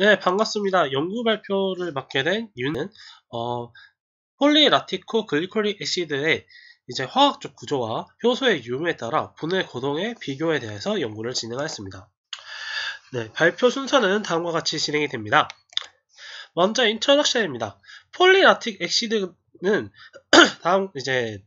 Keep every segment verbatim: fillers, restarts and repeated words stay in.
네, 반갑습니다. 연구 발표를 맡게 된 이유는 어, 폴리라티코 글리코릭 애시드의 이제 화학적 구조와 효소의 유무에 따라 분해 고동의 비교에 대해서 연구를 진행하였습니다. 네, 발표 순서는 다음과 같이 진행이 됩니다. 먼저 인트로덕션입니다. 폴리라틱 애시드는 다음 이제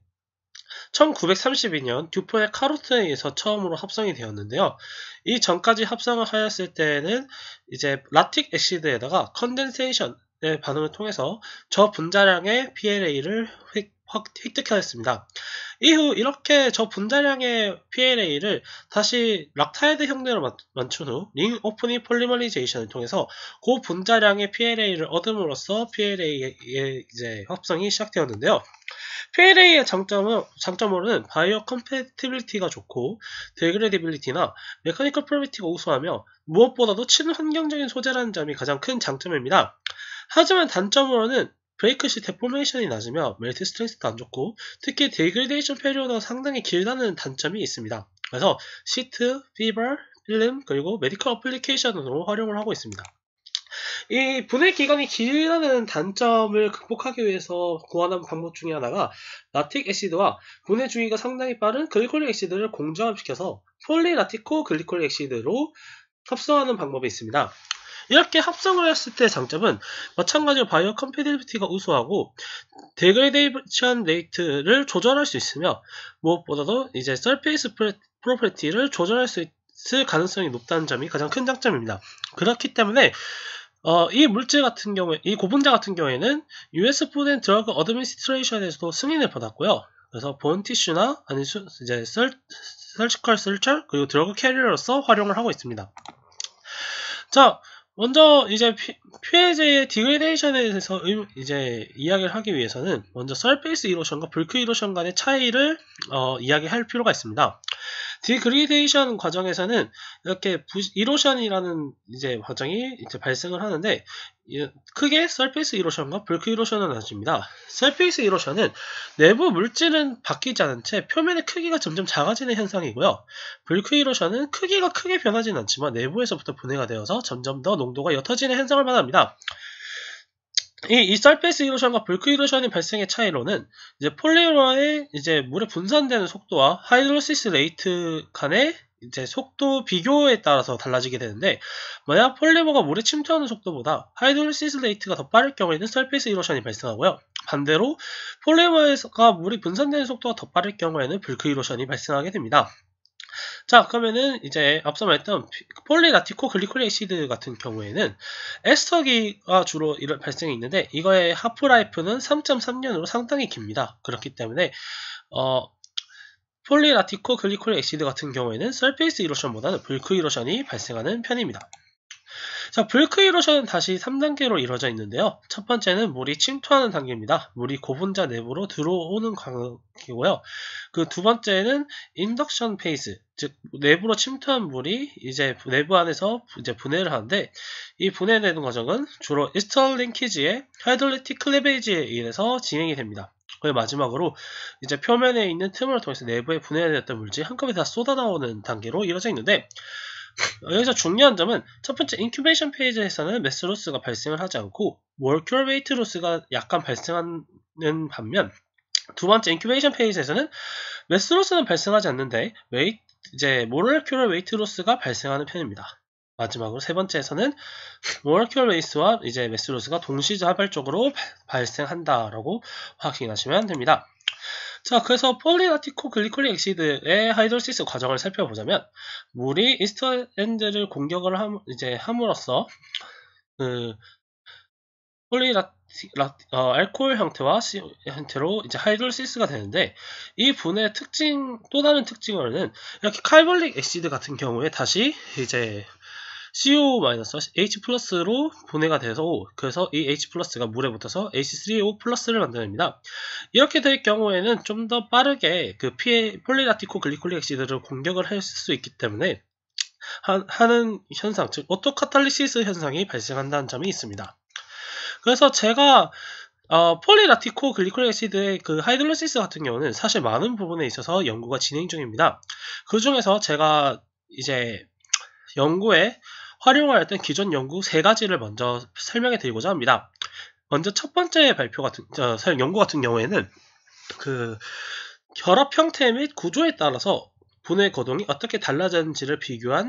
천구백삼십이 년 듀폰의 카로트에 의해서 처음으로 합성이 되었는데요. 이 전까지 합성을 하였을 때는 이제 라틱 애시드에다가 컨덴세이션의 반응을 통해서 저분자량의 피엘에이를 획득하였습니다. 이후 이렇게 저분자량의 피엘에이를 다시 락타이드 형태로 맞춘 후 링 오프닝 폴리머리제이션을 통해서 고분자량의 피엘에이를 얻음으로써 피엘에이의 이제 합성이 시작되었는데요. 피엘에이의 장점은, 장점으로는 바이오 컴패티빌리티가 좋고 데그레디빌리티나 메카니컬 프로비티가 우수하며 무엇보다도 친환경적인 소재라는 점이 가장 큰 장점입니다. 하지만 단점으로는 브레이크 시 데포메이션이 낮으며 멜트 스트레스도 안 좋고 특히 데그레데이션 페리오드가 상당히 길다는 단점이 있습니다. 그래서 시트, 피버, 필름, 그리고 메디컬 어플리케이션으로 활용을 하고 있습니다. 이 분해 기간이 길다는 단점을 극복하기 위해서 구하는 방법 중에 하나가 라틱 애시드와 분해 주기가 상당히 빠른 글리콜릭 애시드를 공정합시켜서 폴리라티코 글리콜릭 애시드로 합성하는 방법이 있습니다. 이렇게 합성을 했을 때 장점은 마찬가지로 바이오 컴패티빌리티가 우수하고 데그레데이션 레이트를 조절할 수 있으며 무엇보다도 이제 서페이스 프로퍼티를 조절할 수 있을 가능성이 높다는 점이 가장 큰 장점입니다. 그렇기 때문에 어, 이 물질 같은 경우에, 이 고분자 같은 경우에는 유에스 푸드 앤 드러그 어드미니스트레이션에서도 승인을 받았고요. 그래서 본 티슈나 아니 수, 이제 설, 설지컬 설철 그리고 드러그 캐리어로서 활용을 하고 있습니다. 자, 먼저 이제 피에이지의 디그레데이션에 대해서 이제 이야기를 하기 위해서는 먼저 설페이스 이로션과 불크 이로션 간의 차이를 어, 이야기할 필요가 있습니다. 디그레데이션 과정에서는 이렇게 이로션이라는 이제 과정이 이제 발생을 하는데 크게 설페이스 이로션과 불크 이로션은 나눠집니다. 설페이스 이로션은 내부 물질은 바뀌지 않은 채 표면의 크기가 점점 작아지는 현상이고요. 불크 이로션은 크기가 크게 변하지는 않지만 내부에서부터 분해가 되어서 점점 더 농도가 옅어지는 현상을 말합니다. 이, 이 설페이스 이로션과 불크 이로션의 발생의 차이로는 이제 폴리머의 이제 물에 분산되는 속도와 하이드로시스 레이트 간의 이제 속도 비교에 따라서 달라지게 되는데 만약 폴리머가 물에 침투하는 속도보다 하이드로시스 레이트가 더 빠를 경우에는 설페이스 이로션이 발생하고요. 반대로 폴리머가 물이 분산되는 속도가 더 빠를 경우에는 불크 이로션이 발생하게 됩니다. 자, 그러면은 이제 앞서 말했던 폴리라티코 글리콜릭 애시드 같은 경우에는 에스터기가 주로 이런 발생이 있는데 이거의 하프라이프는 삼 점 삼 년으로 상당히 깁니다. 그렇기 때문에 어, 폴리라티코 글리콜릭 애시드 같은 경우에는 설페이스 이로션보다는 불크 이로션이 발생하는 편입니다. 자, 불크 이로션은 다시 삼 단계로 이루어져 있는데요. 첫 번째는 물이 침투하는 단계입니다. 물이 고분자 내부로 들어오는 단계고요. 그 두 번째는 인덕션 페이스, 즉 내부로 침투한 물이 이제 내부 안에서 이제 분해를 하는데 이 분해되는 과정은 주로 이스터 링키지의 하이드롤리틱 클리베이지에 의해서 진행이 됩니다. 그리고 마지막으로 이제 표면에 있는 틈을 통해서 내부에 분해되었던 물질이 한꺼번에 다 쏟아나오는 단계로 이루어져 있는데 여기서 중요한 점은 첫 번째 인큐베이션 페이지에서는 매스 로스가 발생을 하지 않고 몰큐러 웨이트 로스가 약간 발생하는 반면 두 번째 인큐베이션 페이지에서는 매스 로스는 발생하지 않는데 웨이트, 이제 몰큐러 웨이트 로스가 발생하는 편입니다. 마지막으로 세 번째에서는 몰큐러 웨이트와 이제 매스 로스가 동시자발적으로 발생한다라고 확인하시면 됩니다. 자, 그래서 폴리라티코 글리콜릭 애시드의 하이드로시스 과정을 살펴보자면 물이 이스터엔드를 공격을 함, 이제 함으로써 그 폴리라티 어, 알코올 형태와 시, 형태로 이제 하이드로시스가 되는데 이 분해의 특징 또 다른 특징으로는 이렇게 칼볼릭 애시드 같은 경우에 다시 이제 씨오 에이치 플러스로 분해가 돼서 그래서 이 H 플러스가 물에 붙어서 에이치 쓰리 오 플러스를 만듭니다. 이렇게 될 경우에는 좀 더 빠르게 그 피에 폴리라티코 글리콜릭 애시드를 공격을 할 수 있기 때문에 하, 하는 현상, 즉 오토카탈리시스 현상이 발생한다는 점이 있습니다. 그래서 제가 어, 폴리라티코 글리콜릭 애시드의 그 하이드로시스 같은 경우는 사실 많은 부분에 있어서 연구가 진행 중입니다. 그 중에서 제가 이제 연구에 활용하였던 기존 연구 세 가지를 먼저 설명해 드리고자 합니다. 먼저 첫 번째 발표 같은, 어, 연구 같은 경우에는 그 결합 형태 및 구조에 따라서 분해 거동이 어떻게 달라졌는지를 비교한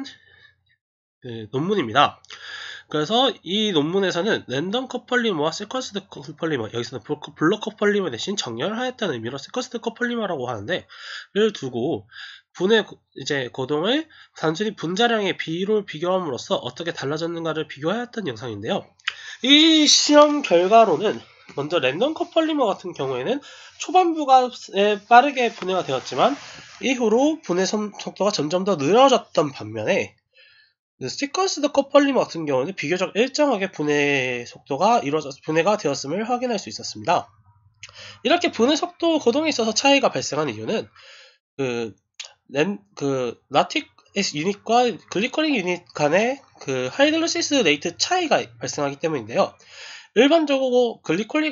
그 논문입니다. 그래서 이 논문에서는 랜덤 커플리머와 세퀀스드 커플리머, 여기서는 블록 커플리머 대신 정렬하였다는 의미로 세퀀스드 커플리머라고 하는데, 를 두고 분해 이제 거동을 단순히 분자량의 비율을 비교함으로써 어떻게 달라졌는가를 비교하였던 영상인데요. 이 실험 결과로는 먼저 랜덤 커플리머 같은 경우에는 초반부가 빠르게 분해가 되었지만 이후로 분해 속도가 점점 더 늘어졌던 반면에 시퀀스드 커플리머 같은 경우는 비교적 일정하게 분해 속도가 이루어져 분해가 되었음을 확인할 수 있었습니다. 이렇게 분해 속도 거동에 있어서 차이가 발생한 이유는 그, 렌, 그 라틱 유닛과 글리코린 유닛 간의 그 하이드로시스 레이트 차이가 발생하기 때문인데요. 일반적으로 글리콜릭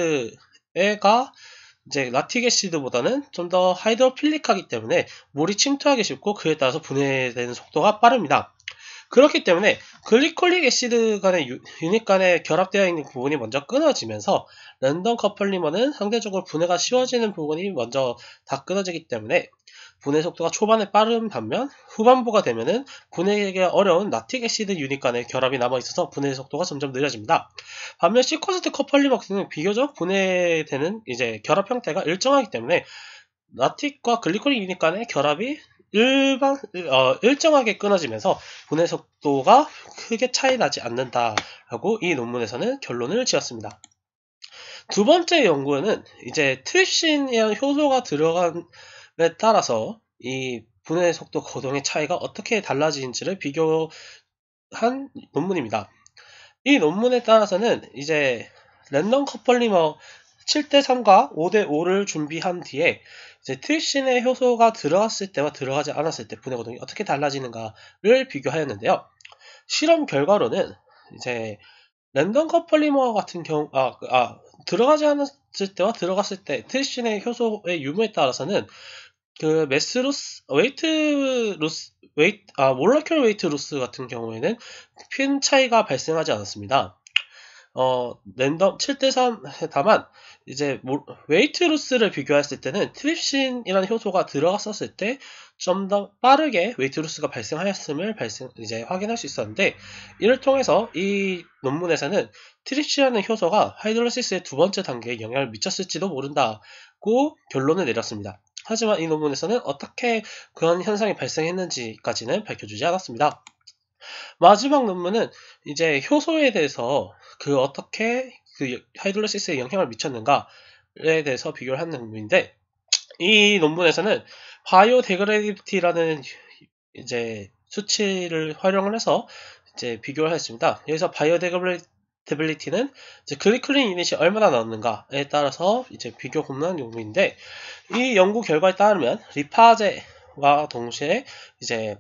애시드가 이제 라틱 애시드보다는 좀 더 하이드로필릭하기 때문에 물이 침투하기 쉽고 그에 따라서 분해되는 속도가 빠릅니다. 그렇기 때문에 글리콜릭 애시드 간의 유, 유닛 간에 결합되어 있는 부분이 먼저 끊어지면서 랜덤 커플리머는 상대적으로 분해가 쉬워지는 부분이 먼저 다 끊어지기 때문에 분해 속도가 초반에 빠른 반면 후반부가 되면은 분해하기가 어려운 라틱 애시드 유닛 간의 결합이 남아있어서 분해 속도가 점점 느려집니다. 반면 시퀀스드 커플리머 같은 비교적 분해되는 이제 결합 형태가 일정하기 때문에 라틱과 글리콜린 유닛 간의 결합이 일반, 어, 일정하게 끊어지면서 분해 속도가 크게 차이 나지 않는다라고 이 논문에서는 결론을 지었습니다. 두 번째 연구에는 이제 트립신이라는 효소가 들어간 에 따라서 이 분해 속도 거동의 차이가 어떻게 달라지는지를 비교한 논문입니다. 이 논문에 따라서는 이제 랜덤 커플리머 칠 대 삼과 오 대 오를 준비한 뒤에 이제 트립신의 효소가 들어갔을 때와 들어가지 않았을 때 분해 거동이 어떻게 달라지는가를 비교하였는데요. 실험 결과로는 이제 랜덤 커플리머 같은 경우 아, 아 들어가지 않았을 때와 들어갔을 때 트립신의 효소의 유무에 따라서는 그 매스 로스, 웨이트 로스, 웨이트, 아, 몰레큘 웨이트 로스 같은 경우에는 큰 차이가 발생하지 않았습니다. 어, 랜덤 칠 대 삼, 다만, 이제, 웨이트 로스를 비교했을 때는 트립신이라는 효소가 들어갔었을 때 좀 더 빠르게 웨이트 로스가 발생하였음을 발생, 이제 확인할 수 있었는데, 이를 통해서 이 논문에서는 트립신이라는 효소가 하이드로시스의 두 번째 단계에 영향을 미쳤을지도 모른다고 결론을 내렸습니다. 하지만 이 논문에서는 어떻게 그런 현상이 발생했는지까지는 밝혀주지 않았습니다. 마지막 논문은 이제 효소에 대해서 그 어떻게 그 하이드로시스에 영향을 미쳤는가에 대해서 비교를 하는 논문인데, 이 논문에서는 바이오데그레디비티라는 이제 수치를 활용을 해서 이제 비교를 했습니다. 여기서 바이오데그레디비티는 이제 글리콜린 유닛이 얼마나 나오는가에 따라서 이제 비교 공론한 논문인데, 이 연구 결과에 따르면 리파제와 동시에 이제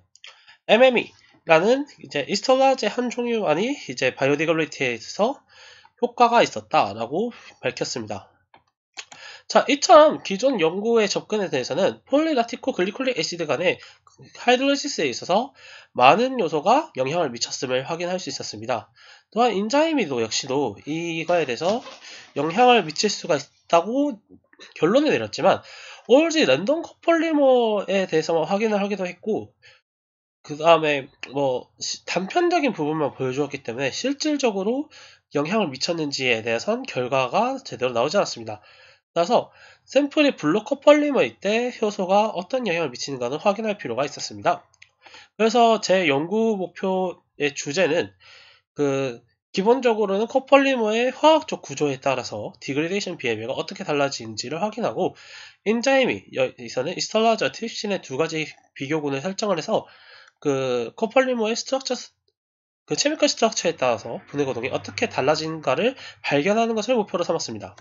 엠엠이라는 이제 이스톨라제 한 종류만이 이제 바이오디그레디비티에서 효과가 있었다라고 밝혔습니다. 자, 이처럼 기존 연구의 접근에 대해서는 폴리라티코 글리콜릭 애시드 간의 하이드로시스에 있어서 많은 요소가 영향을 미쳤음을 확인할 수 있었습니다. 또한 인자이미도 역시도 이거에 대해서 영향을 미칠 수가 있다고 결론을 내렸지만 오로지 랜덤 커플리머에 대해서만 확인을 하기도 했고 그 다음에 뭐 단편적인 부분만 보여주었기 때문에 실질적으로 영향을 미쳤는지에 대해선 결과가 제대로 나오지 않았습니다. 따라서 샘플이 블록 커플리머일 때 효소가 어떤 영향을 미치는가는 확인할 필요가 있었습니다. 그래서 제 연구 목표의 주제는 그 기본적으로는 커플리머의 화학적 구조에 따라서 디그레데이션 비헤비어가 어떻게 달라지는지를 확인하고 인자이미, 여기서는 이스톨라즈와 트립신의 두 가지 비교군을 설정을 해서 그 커플리머의 스트럭처, 그 케미컬 스트럭처에 따라서 분해 거동이 어떻게 달라지는가를 발견하는 것을 목표로 삼았습니다.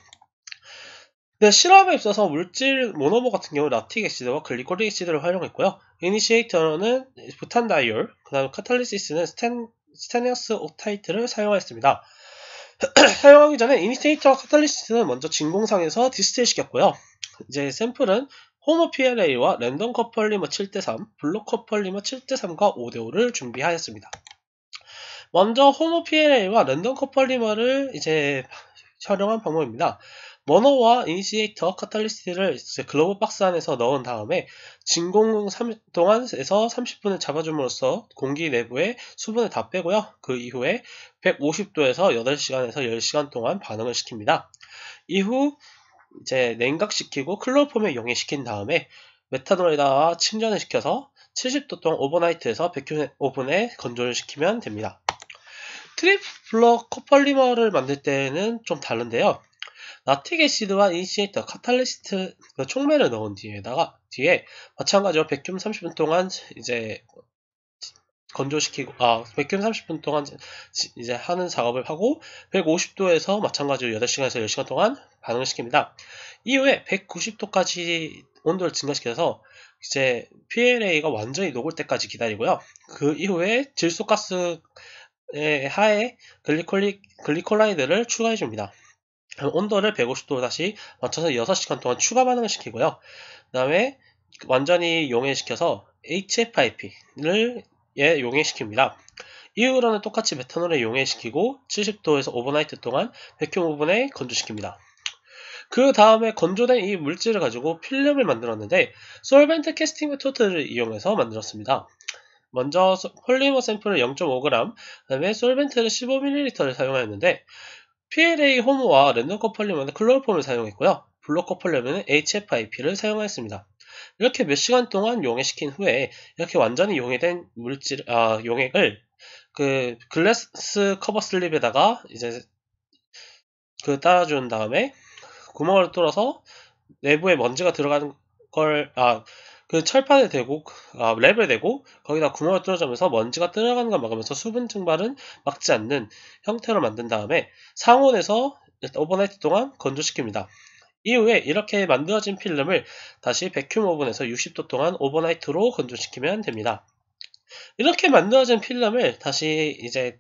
네, 실험에 있어서 물질 모노머 같은 경우 라틱 애시드와 글리콜릭 애시드를 활용했고요. 이니시에이터는 부탄다이올, 그 다음 카탈리시스는 스텐, 스테니어스 옥타이트를 사용하였습니다. 사용하기 전에 이니시에이터와 카탈리시스는 먼저 진공상에서 디스틸 시켰고요. 이제 샘플은 호모 피엘에이와 랜덤 커플리머 칠 대 삼, 블록 커플리머 칠 대 삼과 오 대 오를 준비하였습니다. 먼저 호모 피엘에이와 랜덤 커플리머를 이제 활용한 방법입니다. 머너와 이니시에이터 카탈리스트를 글로벌 박스 안에서 넣은 다음에 진공 동안에서 삼십 분을 잡아줌으로써 공기 내부의 수분을 다 빼고요. 그 이후에 백오십 도에서 여덟 시간에서 열 시간 동안 반응을 시킵니다. 이후 이제 냉각시키고 클로로폼에 용해시킨 다음에 메탄올에다가 침전을 시켜서 칠십 도 동안 오버나이트에서 백오 분에 건조를 시키면 됩니다. 트리플러 코폴리머를 만들 때는 좀 다른데요. 라틱 애시드와 이니시에이터, 카탈리스트 촉매를 넣은 뒤에다가 뒤에 마찬가지로 백큐 삼십 분 동안 이제 건조시키고 아 백큐 삼십 분 동안 이제 하는 작업을 하고 백오십 도에서 마찬가지로 여덟 시간에서 열 시간 동안 반응을 시킵니다. 이후에 백구십 도까지 온도를 증가시켜서 이제 피엘에이가 완전히 녹을 때까지 기다리고요. 그 이후에 질소가스의 하에 글리콜리, 글리콜라이드를 추가해줍니다. 온도를 백오십 도로 다시 맞춰서 여섯 시간 동안 추가 반응을 시키고요. 그 다음에 완전히 용해시켜서 에이치에프아이피를 예, 용해시킵니다. 이후로는 똑같이 메탄올에 용해시키고 칠십 도에서 오버나이트 동안 백큐 오븐에 건조시킵니다. 그 다음에 건조된 이 물질을 가지고 필름을 만들었는데 솔벤트 캐스팅 메토드를 이용해서 만들었습니다. 먼저 폴리머 샘플을 영 점 오 그램, 그 다음에 솔벤트를 십오 밀리리터를 사용하였는데 피엘에이 호모와 랜덤 커플리머는 클로로폼을 사용했고요. 블록 커플리머는 에이치에프아이피를 사용하였습니다. 이렇게 몇 시간 동안 용해시킨 후에 이렇게 완전히 용해된 물질, 아, 용액을 그 글래스 커버 슬립에다가 이제 그 따라준 다음에 구멍을 뚫어서 내부에 먼지가 들어가는 걸, 아, 그 철판에 대고, 아, 랩을 대고 거기다 구멍을 뚫어주면서 먼지가 들어가는 걸 막으면서 수분 증발은 막지 않는 형태로 만든 다음에 상온에서 오버나이트 동안 건조시킵니다. 이후에 이렇게 만들어진 필름을 다시 백큐 오븐에서 육십 도 동안 오버나이트로 건조시키면 됩니다. 이렇게 만들어진 필름을 다시 이제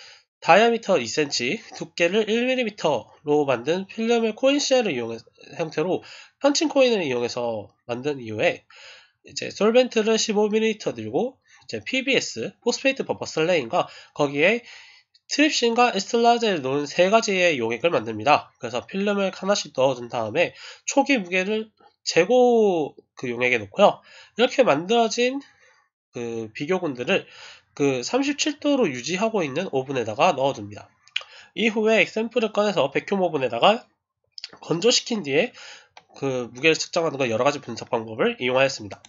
다이아미터 이 센티미터, 두께를 일 밀리미터로 만든 필름을 코인쉘을 이용해 형태로 펀칭 코인을 이용해서 만든 이후에 이제 솔벤트를 십오 밀리리터 들고 이제 피비에스, 포스페이트 버퍼 슬레인과 거기에 트립신과 에스텔라제를 넣은 세 가지의 용액을 만듭니다. 그래서 필름을 하나씩 넣어준 다음에 초기 무게를 재고 그 용액에 넣고요. 이렇게 만들어진 그 비교군들을 그 삼십칠 도로 유지하고 있는 오븐에다가 넣어줍니다. 이후에 샘플을 꺼내서 백큐 오븐에다가 건조시킨 뒤에 그 무게를 측정하는 것 여러가지 분석 방법을 이용하였습니다.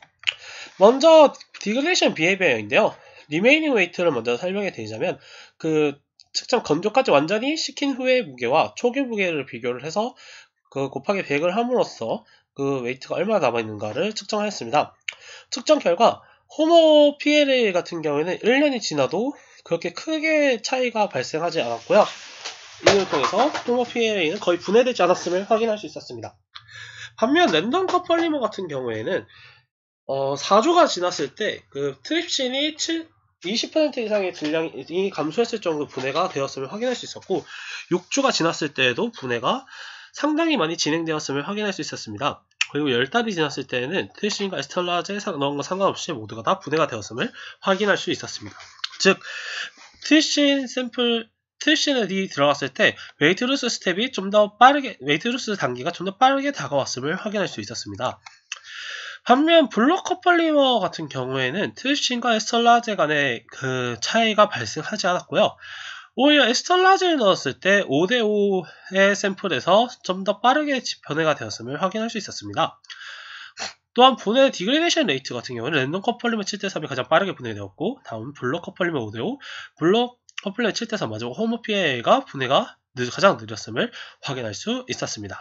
먼저 디그레이션 비헤비어인데요. 리메이닝 웨이트를 먼저 설명해 드리자면 그 측정 건조까지 완전히 식힌 후의 무게와 초기 무게를 비교를 해서 그 곱하기 백을 함으로써 그 웨이트가 얼마나 남아있는가를 측정하였습니다. 측정 결과 호모 피엘에이 같은 경우에는 일 년이 지나도 그렇게 크게 차이가 발생하지 않았고요. 이를 통해서 호모 피엘에이는 거의 분해되지 않았음을 확인할 수 있었습니다. 반면 랜덤 커플리머 같은 경우에는 어, 사 주가 지났을 때 그 트립신이 이십 퍼센트 이상의 질량이 감소했을 정도 분해가 되었음을 확인할 수 있었고 육 주가 지났을 때에도 분해가 상당히 많이 진행되었음을 확인할 수 있었습니다. 그리고 십 달이 지났을 때에는 트립신과 에스텔라제 넣은 것 상관없이 모두가 다 분해가 되었음을 확인할 수 있었습니다. 즉 트립신 샘플 트립신이 들어갔을 때 웨이트 루스 스텝이 좀 더 빠르게 웨이트 루스 단계가 좀 더 빠르게 다가왔음을 확인할 수 있었습니다. 반면 블록 커플리머 같은 경우에는 트립신과 에스텔라제 간의 그 차이가 발생하지 않았고요. 오히려 에스텔라제를 넣었을 때 오 대 오의 샘플에서 좀 더 빠르게 변해가 되었음을 확인할 수 있었습니다. 또한 분해 디그레이션 레이트 같은 경우는 랜덤 커플리머 칠 대 삼이 가장 빠르게 분해되었고 다음 블록 커플리머 오 대 오, 블록 커플리머 칠 대 삼 마지막 호모 피엘에이가 분해가 가장 느렸음을 확인할 수 있었습니다.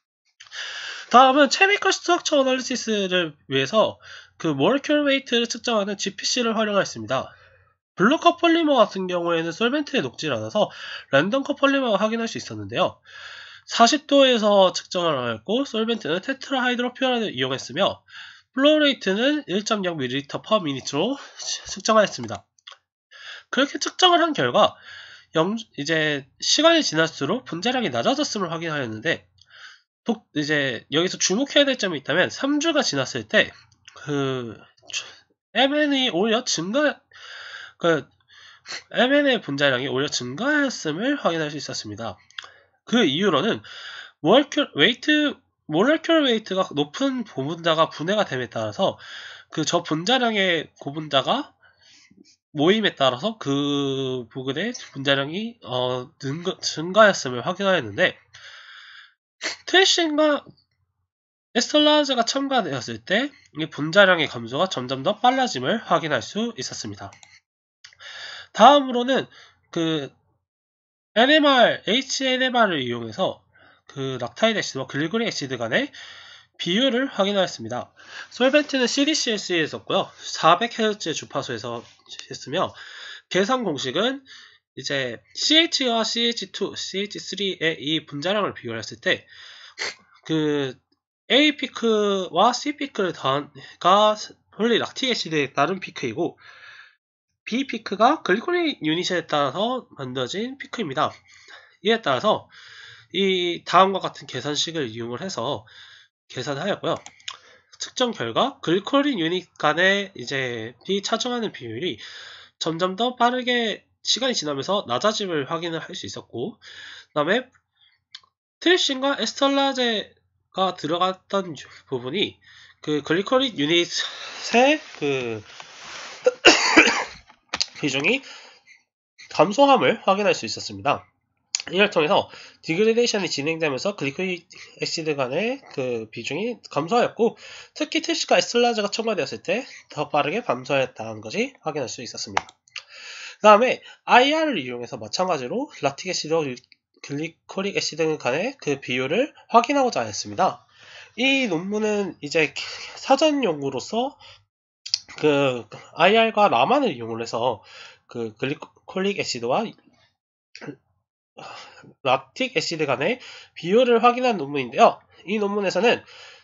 다음은 케미컬 스트럭처 어널리시스를 위해서 그 모레큘 웨이트를 측정하는 지피씨를 활용하였습니다. 블록 커플리머 같은 경우에는 솔벤트에 녹질 않아서 랜덤 커플리머가 확인할 수 있었는데요. 사십 도에서 측정을 하였고 솔벤트는 테트라하이드로퓨란을 이용했으며 플로레이트는 일 점 영 밀리리터 퍼 미니트로 측정하였습니다. 그렇게 측정을 한 결과 영, 이제 시간이 지날수록 분자량이 낮아졌음을 확인하였는데 독, 이제 여기서 주목해야 될 점이 있다면 삼 주가 지났을 때 그 엠엔이 오히려 증가 그 엠엔의 분자량이 오히려 증가하였음을 확인할 수 있었습니다. 그 이유로는 모레큘 웨이트 모레큘 웨이트가 높은 고분자가 분해가 됨에 따라서 그 저 분자량의 고분자가 모임에 따라서 그 부근의 분자량이 어, 증가, 증가했음을 확인하였는데, 트래싱과 에스터라즈가 첨가되었을 때 이 분자량의 감소가 점점 더 빨라짐을 확인할 수 있었습니다. 다음으로는 그 엔엠알, 에이치엔엠알을 이용해서 그 락타이드 애시드와 글리코릭 애시드 간의 비율을 확인하였습니다. 솔벤트는 씨디씨에스에 썼고요. 사백 헤르츠의 주파수에서 했으며, 계산 공식은 이제 씨에이치와 씨에이치투, 씨에이치쓰리의 이 분자량을 비교했을 때 그 A 피크와 C 피크를 더한가 폴리 락틱 애시드에 따른 피크이고, B 피크가 글리코릭 유닛에 따라서 만들어진 피크입니다. 이에 따라서 이 다음과 같은 계산식을 이용을 해서 계산하였고요. 측정 결과 글리코린 유닛 간의 이제 비 차정하는 비율이 점점 더 빠르게 시간이 지나면서 낮아짐을 확인을 할 수 있었고, 그 다음에 트립신과 에스터라제가 들어갔던 부분이 그 글리코린 유닛의 그 비중이 감소함을 확인할 수 있었습니다. 이를 통해서 디그레데이션이 진행되면서 글리코릭 애시드 간의 그 비중이 감소하였고, 특히 트립신과 에스터라제가 첨가되었을 때 더 빠르게 감소했다는 것이 확인할 수 있었습니다. 그 다음에 아이알을 이용해서 마찬가지로 락틱 애시드와 글리코릭 애시드 간의 그 비율을 확인하고자 했습니다. 이 논문은 이제 사전 연구로서 그 아이알과 라만을 이용해서 그 글리코릭 애시드와 락틱 애시드 간의 비율을 확인한 논문인데요. 이 논문에서는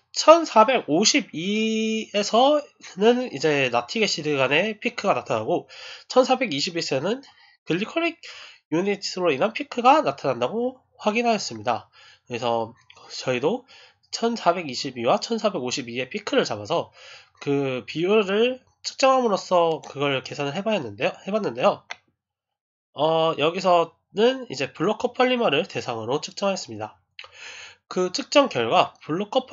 천사백오십이에서는 이제 락틱 애시드 간의 피크가 나타나고, 천사백이십일에서는 글리코릭 유닛으로 인한 피크가 나타난다고 확인하였습니다. 그래서 저희도 천사백이십이와 천사백오십이의 피크를 잡아서 그 비율을 측정함으로써 그걸 계산을 해봤는데요. 해봤는데요. 어, 여기서는 이제 블로커 폴리머를 대상으로 측정했습니다. 그 측정 결과 블로커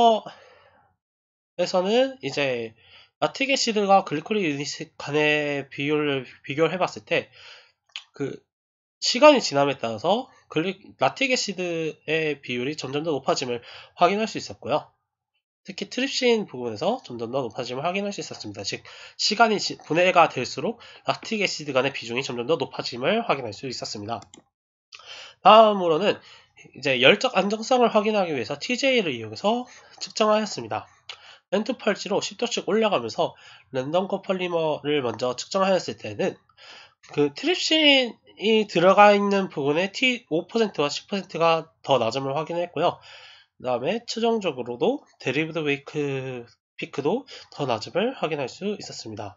폴리머에서는 이제 락틱 애시드가 글리코릭 유닛 간의 비율을 비교를 해봤을 때 그 시간이 지남에 따라서 글리, 락틱 애시드의 비율이 점점 더 높아짐을 확인할 수 있었고요. 특히 트립신 부분에서 점점 더 높아짐을 확인할 수 있었습니다. 즉, 시간이 지, 분해가 될수록 락틱 애시드 간의 비중이 점점 더 높아짐을 확인할 수 있었습니다. 다음으로는 이제 열적 안정성을 확인하기 위해서 티제이를 이용해서 측정하였습니다. 엔투 펄지로 십 도씩 올려가면서 랜덤 코폴리머를 먼저 측정하였을 때는 그 트립신이 들어가 있는 부분의 T 오 퍼센트와 십 퍼센트가 더 낮음을 확인했고요. 그 다음에 최종적으로도 데리브드 웨이크 피크도 더 낮음을 확인할 수 있었습니다.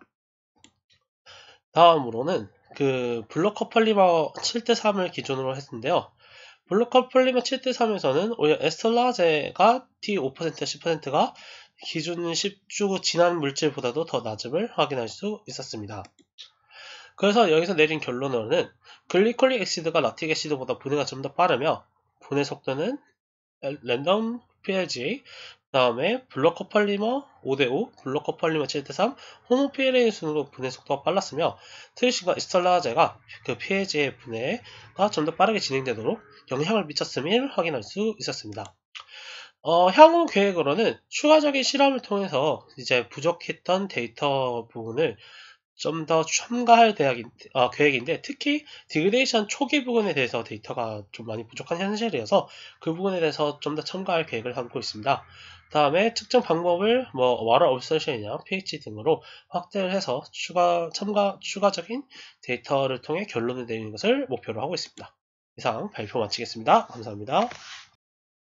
다음으로는 그 블로커 폴리머 칠 대 삼을 기준으로 했는데요. 블로커 폴리머 칠 대 삼에서는 오히려 에스터라제가 T 오 퍼센트, 십 퍼센트가 기준 십 주 지난 물질보다도 더 낮음을 확인할 수 있었습니다. 그래서 여기서 내린 결론으로는 글리콜릭 애시드가 락틱 애시드보다 분해가 좀 더 빠르며, 분해 속도는 랜덤 피엘지에이, 그 다음에 블로커 폴리머 오 대 오, 블로커 폴리머 칠 대 삼, 호모 피엘에이 순으로 분해 속도가 빨랐으며, 트리신과 에스터라제가 그 피엘지에이 분해가 좀 더 빠르게 진행되도록 영향을 미쳤음을 확인할 수 있었습니다. 어, 향후 계획으로는 추가적인 실험을 통해서 이제 부족했던 데이터 부분을 좀 더 첨가할 대학인, 어, 계획인데, 특히 디그레이션 초기 부분에 대해서 데이터가 좀 많이 부족한 현실이어서 그 부분에 대해서 좀 더 첨가할 계획을 하고 있습니다. 다음에 측정 방법을 뭐 와러 옵서션이나 피에이치 등으로 확대를 해서 추가 첨가 추가적인 데이터를 통해 결론을 내리는 것을 목표로 하고 있습니다. 이상 발표 마치겠습니다. 감사합니다.